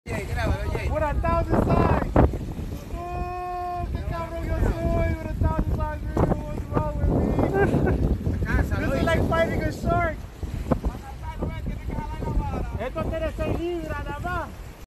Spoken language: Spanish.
With 1,000 signs. Oh, qué cabrón yo soy. With 1,000 signs, what's wrong with me? This is like fighting a shark. Esto tiene 6 libras nada más.